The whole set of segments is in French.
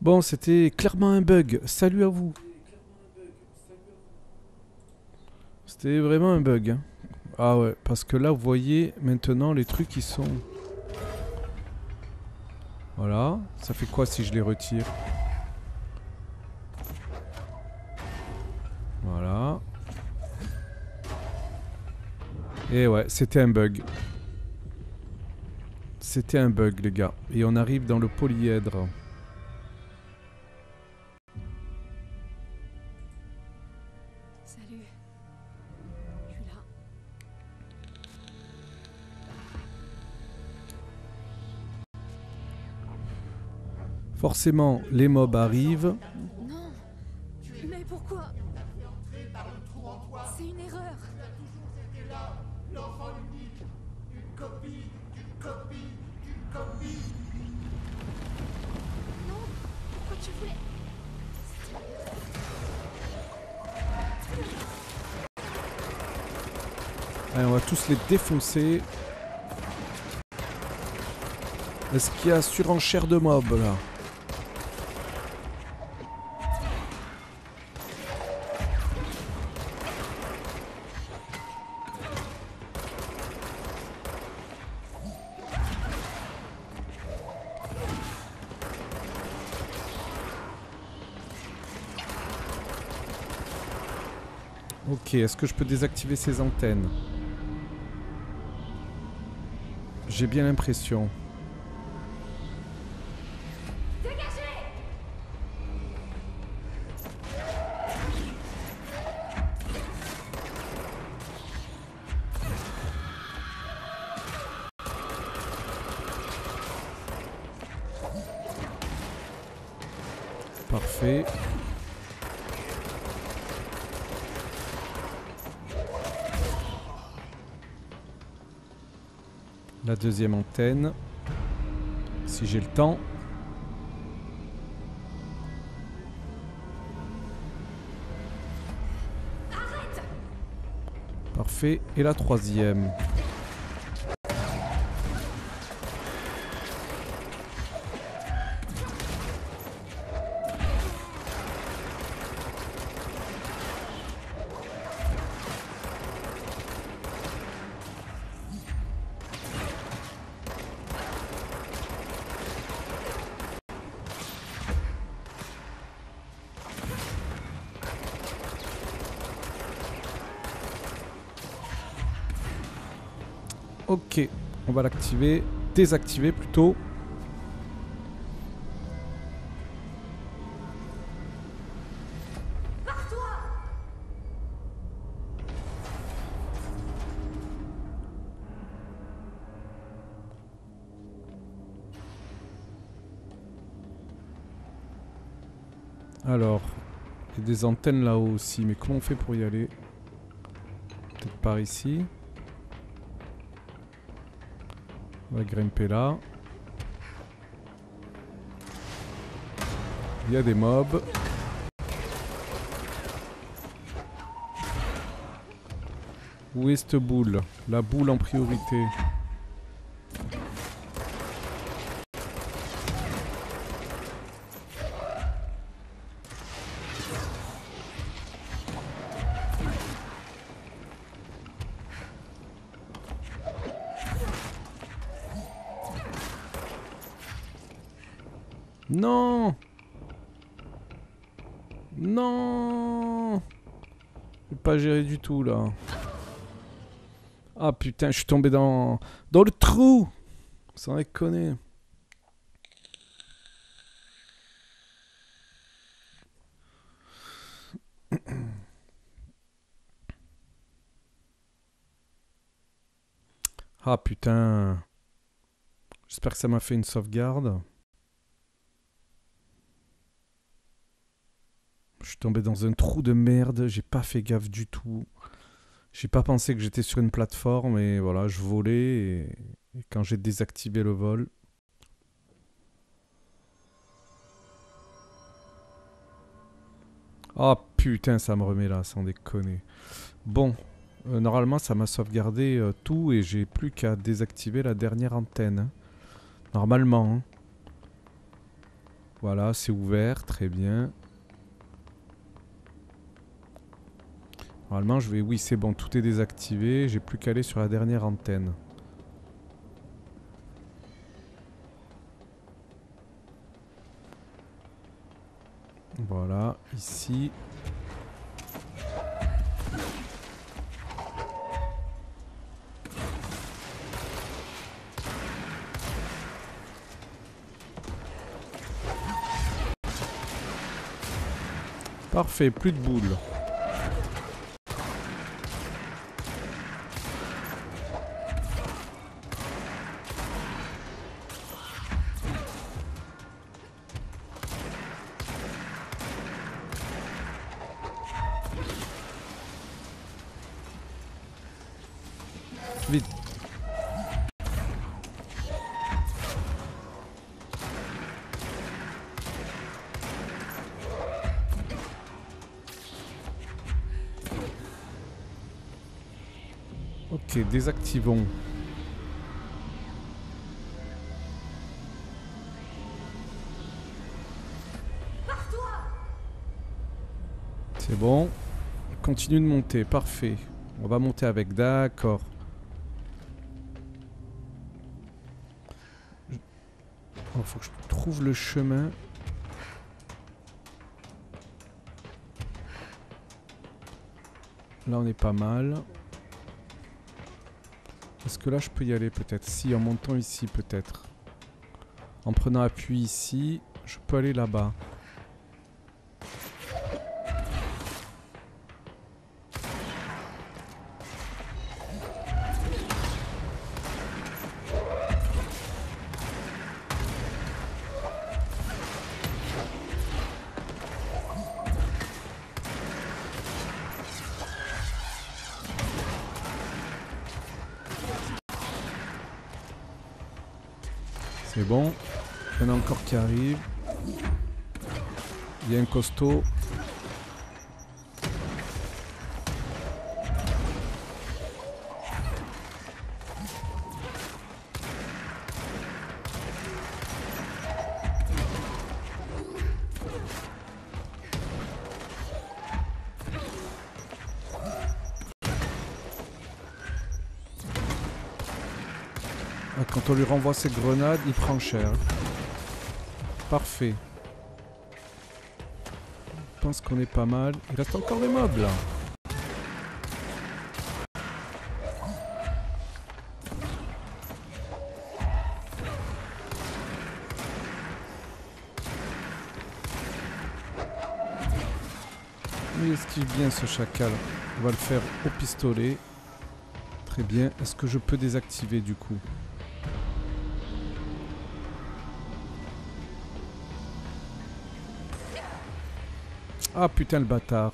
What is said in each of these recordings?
Bon, c'était clairement un bug. Salut à vous. C'était vraiment un bug, hein. Ah ouais, parce que là, vous voyez maintenant les trucs qui sont... Voilà. Ça fait quoi si je les retire? Voilà. Et ouais, c'était un bug. C'était un bug, les gars. Et on arrive dans le polyèdre. Salut. Je suis là. Forcément, les mobs arrivent. Non. Mais pourquoi? C'est une erreur. Non. Pourquoi tu voulais? Allez, on va tous les défoncer. Est-ce qu'il y a surenchère de mobs là? Ok, est-ce que je peux désactiver ces antennes? J'ai bien l'impression. Parfait. La deuxième antenne. Si j'ai le temps. Parfait. Et la troisième. Ok, on va l'activer. Désactiver plutôt. Alors, il y a des antennes là-haut aussi, mais comment on fait pour y aller? Peut-être par ici. On va grimper là. Il y a des mobs. Où est cette boule? La boule en priorité. Non! Non! J'ai pas géré du tout là. Ah putain, je suis tombé dans le trou! Sans déconner. Ah putain. J'espère que ça m'a fait une sauvegarde. Je suis tombé dans un trou de merde, j'ai pas fait gaffe du tout. J'ai pas pensé que j'étais sur une plateforme et voilà, je volais et quand j'ai désactivé le vol. Ah putain, ça me remet là, sans déconner. Bon, normalement ça m'a sauvegardé tout et j'ai plus qu'à désactiver la dernière antenne, hein. Normalement, hein. Voilà, c'est ouvert, très bien. Normalement, je vais... Oui, c'est bon, tout est désactivé. J'ai plus qu'à aller sur la dernière antenne. Voilà, ici. Parfait, plus de boules. Vite. Ok, désactivons. C'est bon. Continue de monter, parfait. On va monter avec, d'accord. Il faut que je trouve le chemin. Là on est pas mal. Est-ce que là je peux y aller peut-être? Si, en montant ici peut-être. En prenant appui ici, je peux aller là-bas. C'est bon. Il y en a encore qui arrivent. Il y a un costaud. Ah, quand on lui renvoie ses grenades, il prend cher. Parfait. Je pense qu'on est pas mal. Il reste encore des mobs là. Il esquive bien ce chacal. On va le faire au pistolet. Très bien. Est-ce que je peux désactiver du coup? Ah putain le bâtard.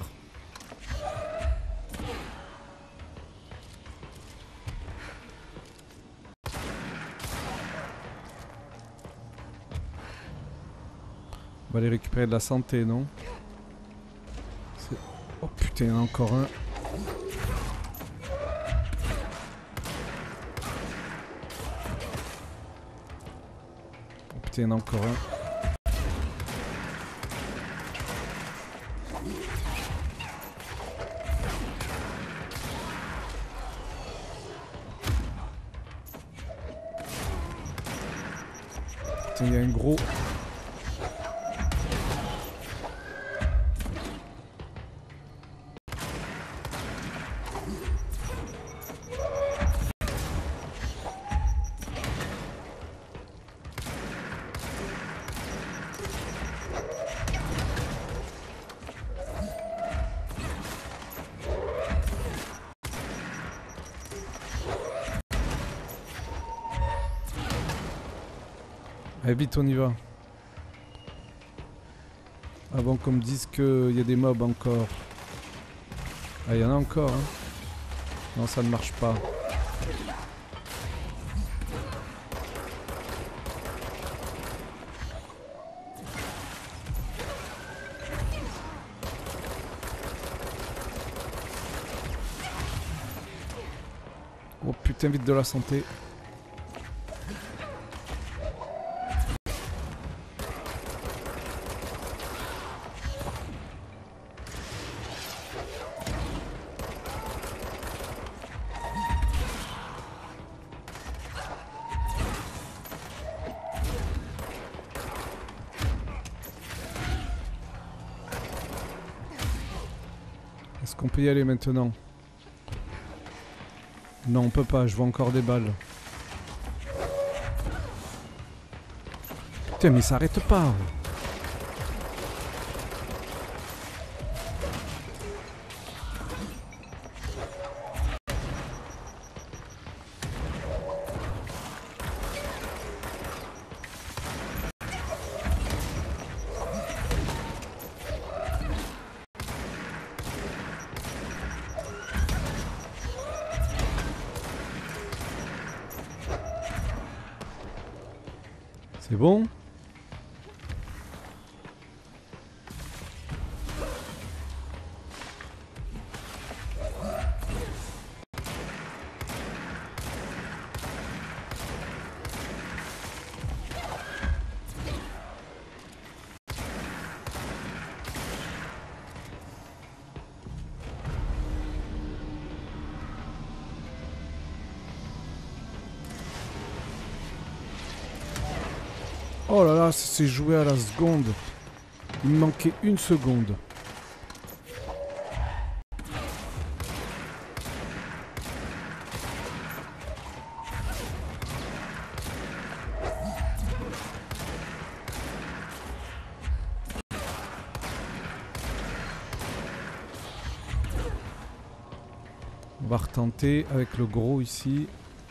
On va aller récupérer de la santé, non? Oh putain, il y en a encore un. Oh putain, il y en a encore un. Il y a un gros. Allez vite, on y va. Avant qu'on me dise qu'il y a des mobs encore. Ah, il y en a encore, hein. Non, ça ne marche pas. Oh putain, vite de la santé. qu'on peut y aller maintenant? Non, on peut pas, je vois encore des balles. Putain, mais ça arrête pas. C'est bon? Oh là là, c'est joué à la seconde. Il me manquait une seconde. On va retenter avec le gros ici.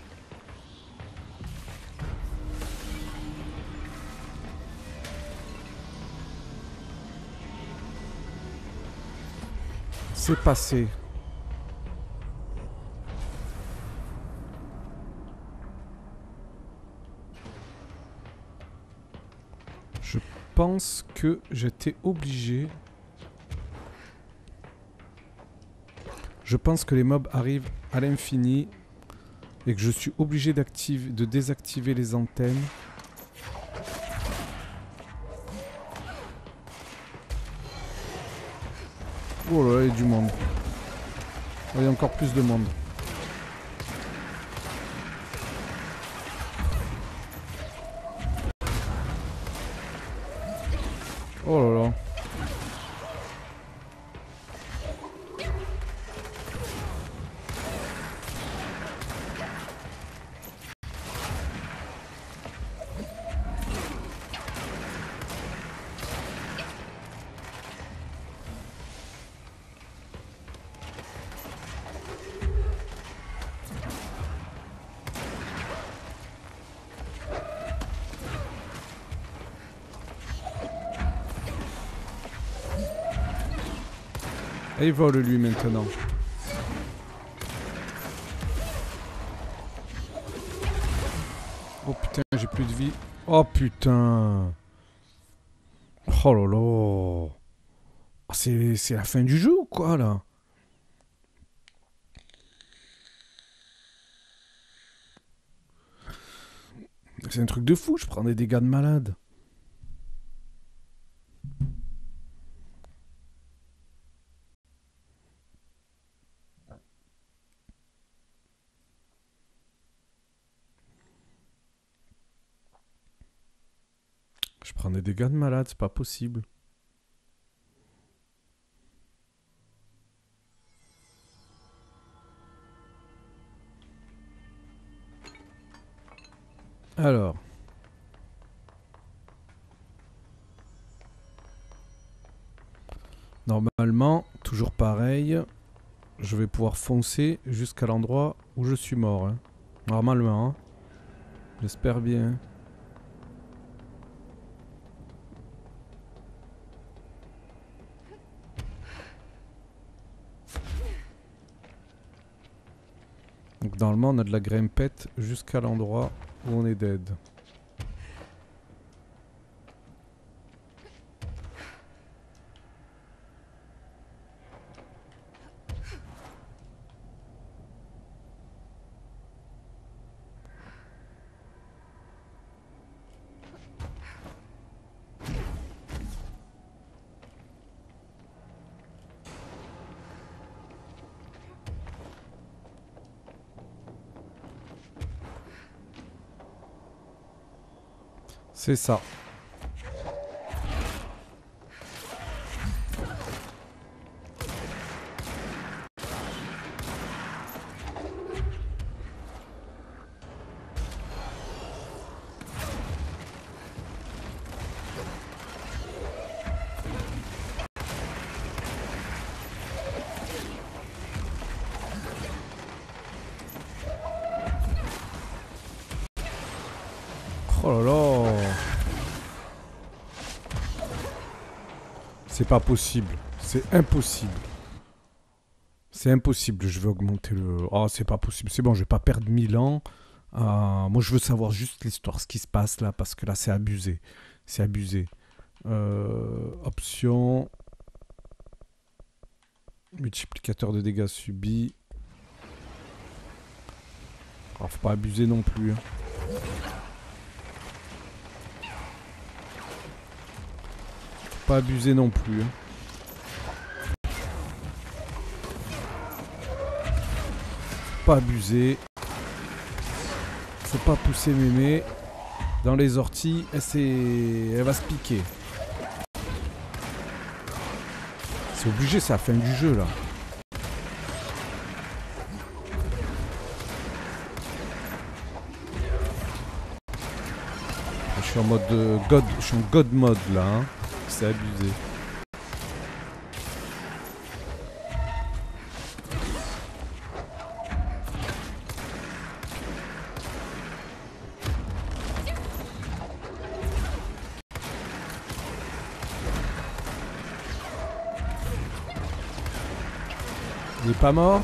C'est passé. Je pense que j'étais obligé. Je pense que les mobs arrivent à l'infini et que je suis obligé de désactiver les antennes. Oh là là, il y a du monde. Il y a encore plus de monde. Oh là là. Et il vole lui maintenant. Oh putain, j'ai plus de vie. Oh putain. Oh là là. C'est la fin du jeu ou quoi là? C'est un truc de fou, je prends des dégâts de malade. Je prends des dégâts de malade, c'est pas possible. Alors. Normalement, toujours pareil. Je vais pouvoir foncer jusqu'à l'endroit où je suis mort. Hein. Normalement. Hein. J'espère bien. Donc normalement on a de la grimpette jusqu'à l'endroit où on est dead. C'est ça. Oh là là. C'est pas possible. C'est impossible. C'est impossible. Je vais augmenter le... Oh, c'est pas possible. C'est bon, je vais pas perdre 1000 ans. Moi, je veux savoir juste l'histoire, ce qui se passe là, parce que là, c'est abusé. C'est abusé. Option. Multiplicateur de dégâts subis. Alors, faut pas abuser non plus. Hein. Faut pas abuser non plus. Hein. Faut pas abuser. Faut pas pousser mémé dans les orties. Elle va se piquer. C'est obligé, c'est la fin du jeu là. Je suis en mode God, je suis en God mode là. Hein. C'est abusé. Il est pas mort.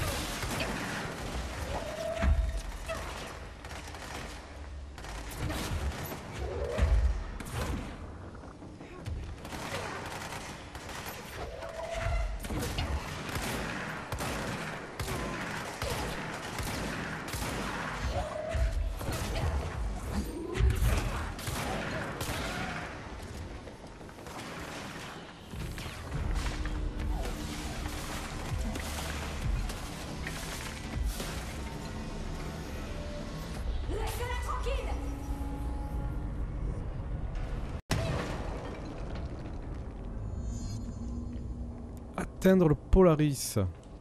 Atteindre le Polaris.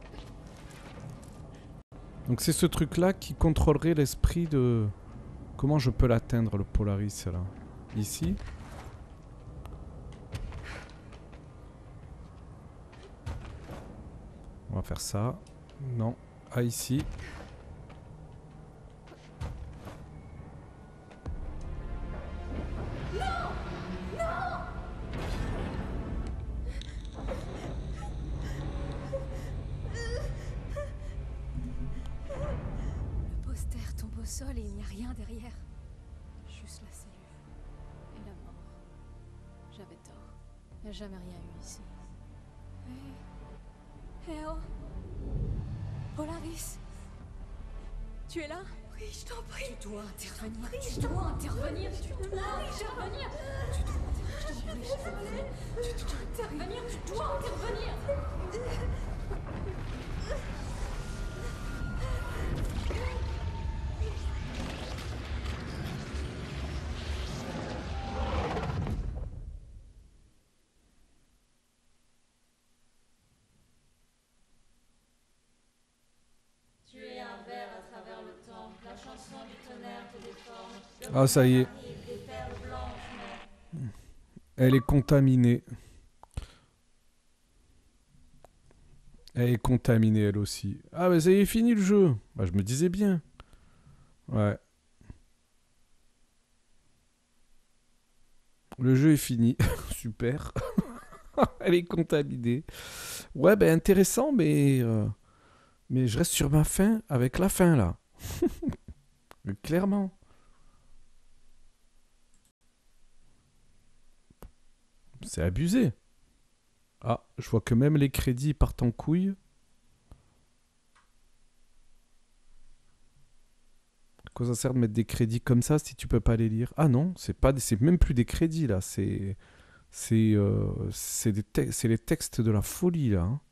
Donc c'est ce truc là qui contrôlerait l'esprit de... Comment je peux l'atteindre le Polaris là? Ici? On va faire ça. Non. Ah ici. Le poster tombe au sol et il n'y a rien derrière. Juste la cellule. Et la mort. J'avais tort. Il n'y a jamais rien eu ici. Hé oh Polaris. Tu es là? Oui, je t'en prie. Tu dois intervenir. Tu dois intervenir. Tu dois intervenir. Tu dois intervenir. Tu dois intervenir. Ah ça y est. Elle est contaminée. Elle est contaminée elle aussi. Ah mais ça y est, fini le jeu. Bah je me disais bien. Ouais. Le jeu est fini. Super. Elle est contaminée. Ouais ben intéressant mais je reste sur ma fin avec la fin là. Clairement. C'est abusé. Ah, je vois que même les crédits partent en couille. À quoi ça sert de mettre des crédits comme ça si tu peux pas les lire? Ah non, c'est même plus des crédits là, c'est les textes de la folie là. Hein.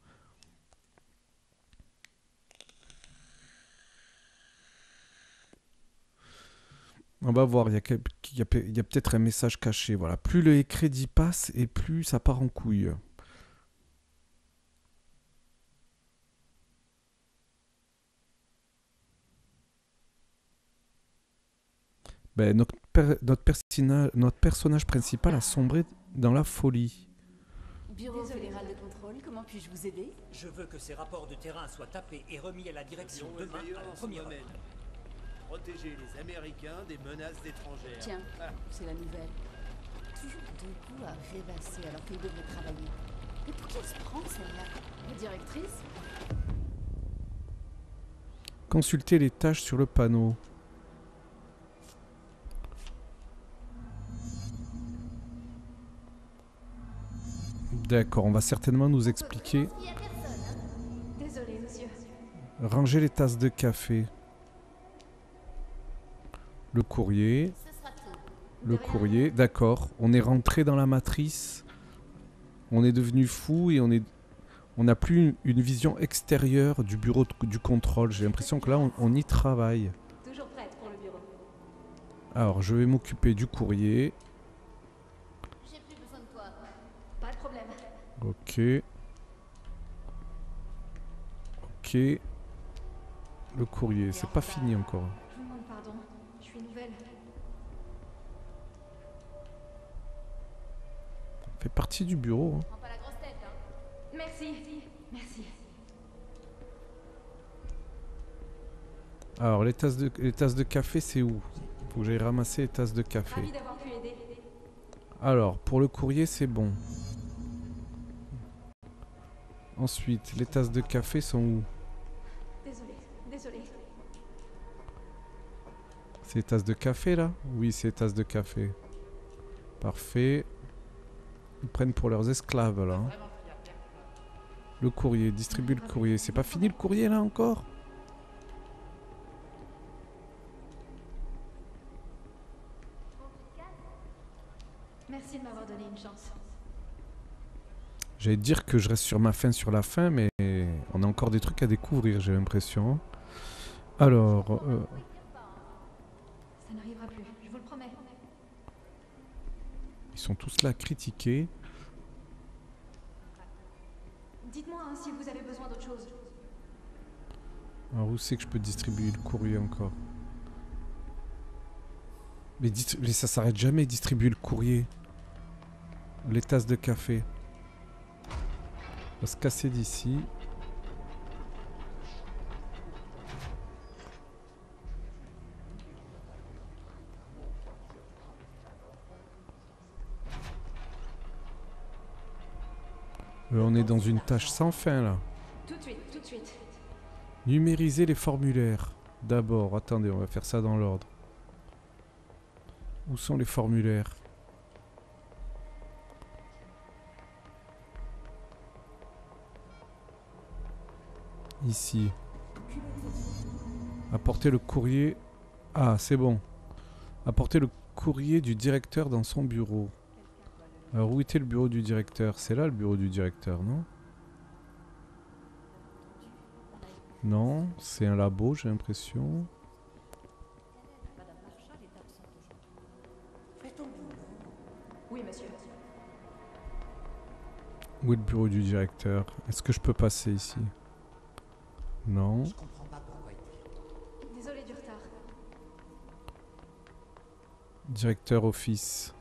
On va voir, il y a peut-être un message caché. Voilà, plus les crédits passent et plus ça part en couille. Ben, notre personnage principal a sombré dans la folie. Bureau fédéral de contrôle, comment puis-je vous aider? Je veux que ces rapports de terrain soient tapés et remis à la direction demain à la première heure. protéger les Américains des menaces étrangères. Tiens, c'est la nouvelle. Toujours deux coups à rêvasser alors qu'il devrait travailler. Mais pour qui elle se prend celle-là? La directrice? Consultez les tâches sur le panneau. D'accord, on va certainement nous expliquer. Désolé, monsieur. Ranger les tasses de café. Le courrier. Le courrier, d'accord. On est rentré dans la matrice. On est devenu fou et on n'a plus une vision extérieure du bureau du contrôle. J'ai l'impression que là, on y travaille. Toujours prête pour le bureau. Alors, je vais m'occuper du courrier. J'ai plus besoin de toi. Pas de problème. Ok. Ok. Le courrier, c'est pas fini encore. Je vous demande pardon. Je suis nouvelle. Ça fait partie du bureau. Hein. Prends pas la grosse tête, hein. Merci. Merci. Alors, les tasses de café, c'est où? Faut que j'aille ramasser les tasses de café. Ravi d'avoir pu aider. Alors, pour le courrier, c'est bon. Ensuite, les tasses de café sont où? Désolé. C'est les tasses de café, là? Oui, c'est les tasses de café. Parfait. Ils prennent pour leurs esclaves, là. Hein. Le courrier, distribue le courrier. C'est pas fini le courrier, là, encore? Merci de m'avoir donné une chance. J'allais dire que je reste sur ma fin sur la fin, mais on a encore des trucs à découvrir, j'ai l'impression. Alors, Ça n'arrivera plus, je vous le promets. ils sont tous là à critiquer. Dites-moi hein, si vous avez besoin d'autre chose. Alors, où c'est que je peux distribuer le courrier encore? Mais ça s'arrête jamais, distribuer le courrier. Les tasses de café. On va se casser d'ici. On est dans une tâche sans fin là. Tout de suite. Numériser les formulaires. D'abord, attendez, on va faire ça dans l'ordre. Où sont les formulaires? Ici. Apporter le courrier. Ah, c'est bon. Apporter le courrier du directeur dans son bureau. Alors, où était le bureau du directeur? C'est là le bureau du directeur, non? Non, c'est un labo, j'ai l'impression. Oui, monsieur. Où est le bureau du directeur? Est-ce que je peux passer ici? Non. Désolé du retard. Directeur office.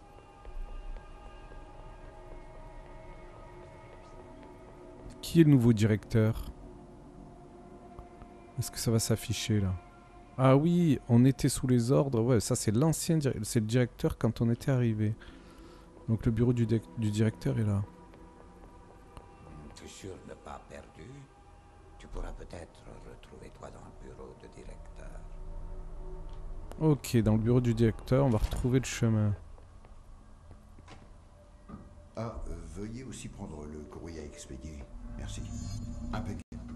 Qui est le nouveau directeur? Est-ce que ça va s'afficher là? Ah oui, on était sous les ordres. Ouais, ça c'est l'ancien c'est le directeur quand on était arrivé. Donc le bureau du directeur est là. Tu es sûr de ne pas perdu? Tu pourras peut-être retrouver toi dans le bureau de directeur. Ok, dans le bureau du directeur, on va retrouver le chemin. Ah, veuillez aussi prendre le courrier à expédier. Merci. Impeccable.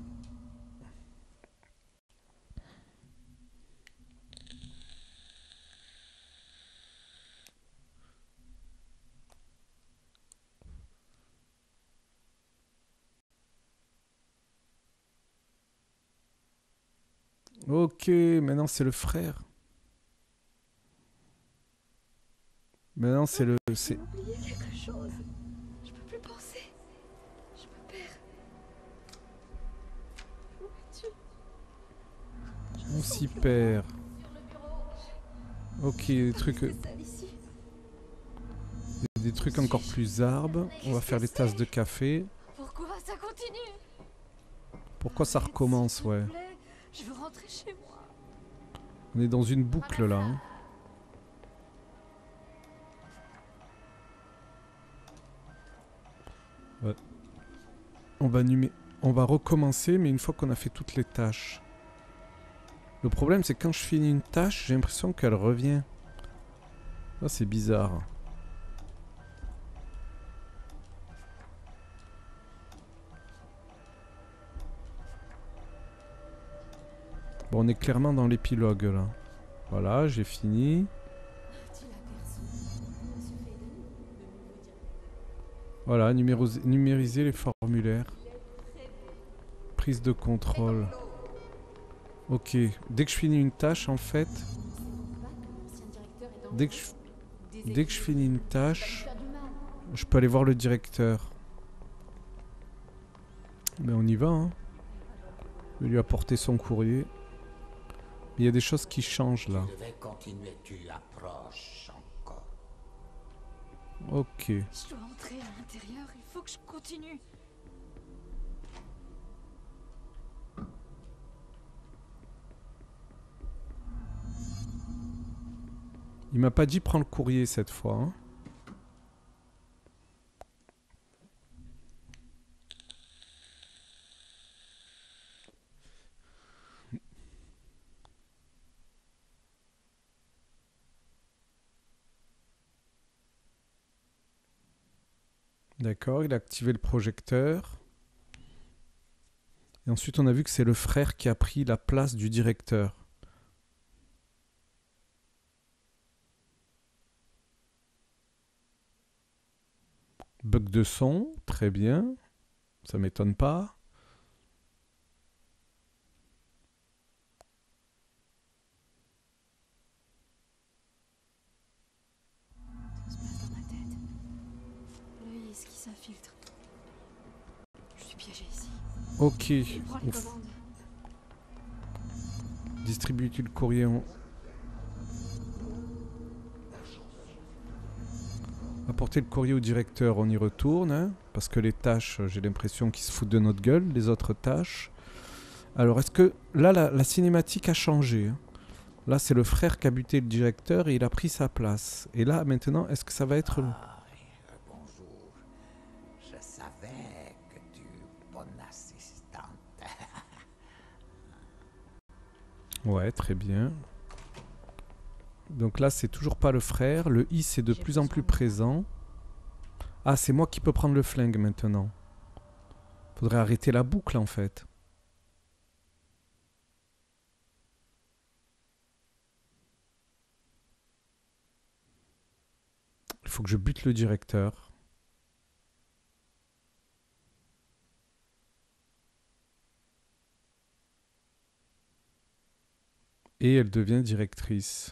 Ok, maintenant c'est le frère. Maintenant c'est le... J'ai oublié quelque chose. Je peux plus penser. Je me perds. Où es-tu? On s'y perd. Ok, des trucs encore plus arbres. On va faire les tasses de café. Pourquoi ça continue? Pourquoi ça recommence, ouais. Je veux rentrer chez moi. On est dans une boucle là. Hein. Ouais. On va recommencer, mais une fois qu'on a fait toutes les tâches. Le problème, c'est que quand je finis une tâche, j'ai l'impression qu'elle revient. Là, c'est bizarre. Bon, on est clairement dans l'épilogue là. Voilà, j'ai fini. Voilà, numériser les formulaires. Prise de contrôle. Ok, dès que je finis une tâche en fait, dès que je finis une tâche, je peux aller voir le directeur. Mais on y va, hein. Je vais lui apporter son courrier. Il y a des choses qui changent là. Je vais continuer, tu approches encore. Ok. Je dois entrer à l'intérieur, il faut que je continue. Il m'a pas dit prends le courrier cette fois. Hein. D'accord, il a activé le projecteur. Et ensuite on a vu que c'est le frère qui a pris la place du directeur. Bug de son, très bien. Ça m'étonne pas. Tout se passe dans ma tête. L'œil esquisse qui s'infiltre. Je suis piégé ici. Ok. Prends les commandes. Distribue-tu le courrier en... Apporter le courrier au directeur, on y retourne, hein, parce que les tâches, j'ai l'impression qu'ils se foutent de notre gueule, les autres tâches. Alors, est-ce que... Là, la cinématique a changé. Hein. Là, c'est le frère qui a buté le directeur et il a pris sa place. Et là, maintenant, est-ce que ça va être... Ah, bonjour. Je savais que tu es bonne assistante. Ouais, très bien. Donc là, c'est toujours pas le frère. Le I, c'est de plus en plus présent. Ah, c'est moi qui peux prendre le flingue maintenant. Faudrait arrêter la boucle, en fait. Il faut que je bute le directeur. Et elle devient directrice.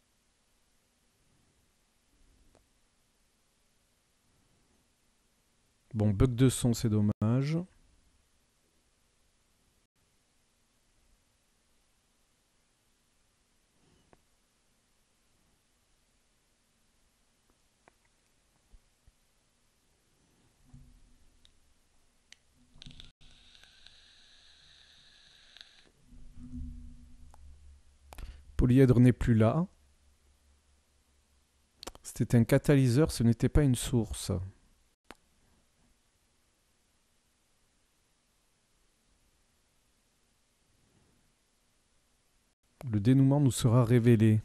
Bon, bug de son, c'est dommage. Polyèdre n'est plus là. C'était un catalyseur, ce n'était pas une source. Le dénouement nous sera révélé.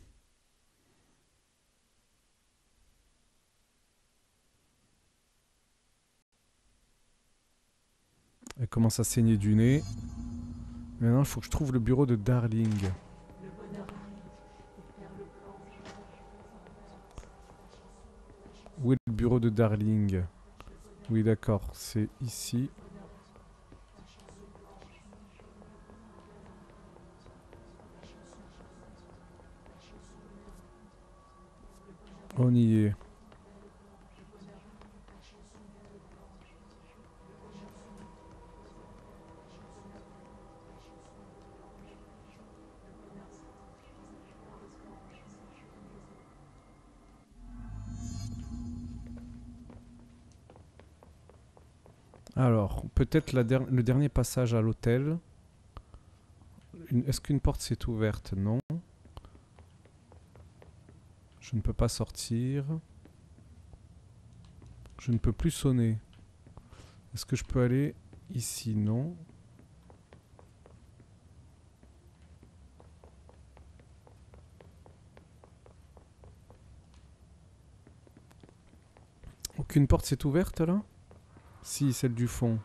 Elle commence à saigner du nez. Maintenant, il faut que je trouve le bureau de Darling. Où est le bureau de Darling? Oui, d'accord, c'est ici. On y est. Alors, peut-être le dernier passage à l'hôtel. Est-ce qu'une porte s'est ouverte? Non. Je ne peux pas sortir. Je ne peux plus sonner. Est-ce que je peux aller ici? Non. Aucune porte s'est ouverte là? Si, celle du fond.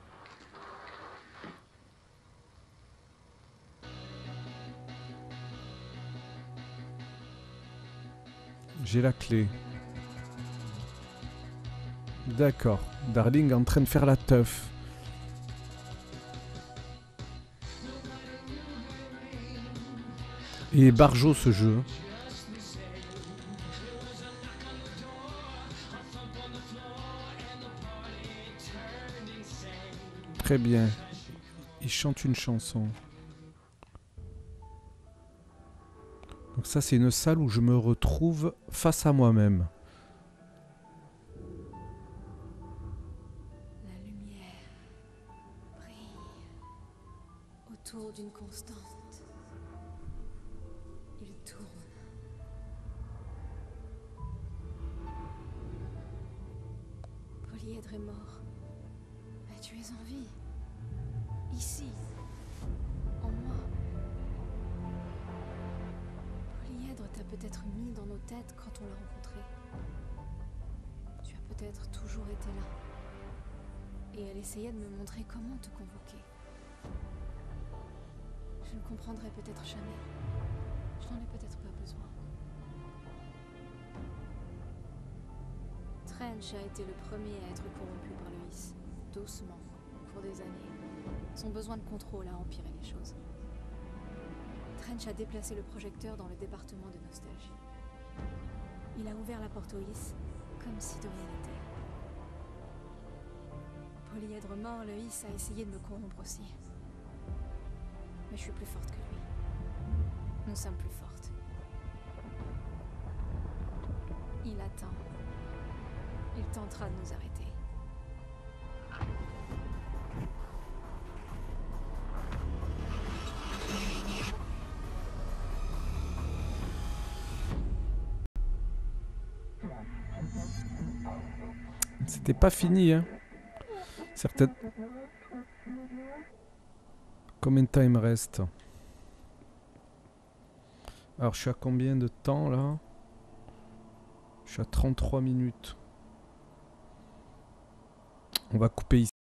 J'ai la clé. D'accord. Darling est en train de faire la teuf. Et barjo ce jeu. Très bien. Il chante une chanson. Donc ça c'est une salle où je me retrouve face à moi-même. La lumière brille autour d'une constante. Il tourne. Polyèdre est mort. Mais tu es en vie. Ici. En moi. Polyèdre t'a peut-être mis dans nos têtes quand on l'a rencontré. Tu as peut-être toujours été là. Et elle essayait de me montrer comment te convoquer. Je ne comprendrai peut-être jamais. Je n'en ai peut-être pas besoin. Trench a été le premier à être corrompu par le Hiss, doucement, au cours des années. Son besoin de contrôle a empiré les choses. Trench a déplacé le projecteur dans le département de nostalgie. Il a ouvert la porte au Hiss, comme si de rien n'était. Polyèdre mort, le Hiss a essayé de me corrompre aussi. Mais je suis plus forte que lui. Nous sommes plus fortes. Il attend. Il tentera de nous arrêter. C'était pas fini, hein. Certaines... Combien de temps il me reste? Alors, je suis à combien de temps, là? Je suis à 33 minutes. On va couper ici.